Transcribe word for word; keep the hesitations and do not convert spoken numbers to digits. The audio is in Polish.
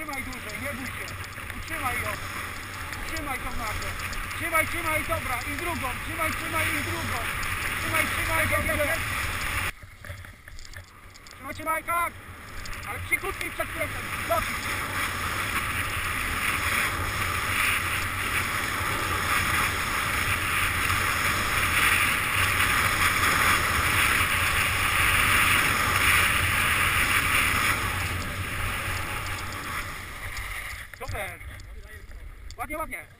Trzymaj dłużej, nie bój się. Utrzymaj ją. Trzymaj tą nagę. Trzymaj, trzymaj, dobra. I drugą. Trzymaj, trzymaj i drugą. Trzymaj, trzymaj, dobrze. Trzymaj, trzymaj, tak. Ale przykutnij przed presem. Dosyć. Super. Ładnie, ładnie.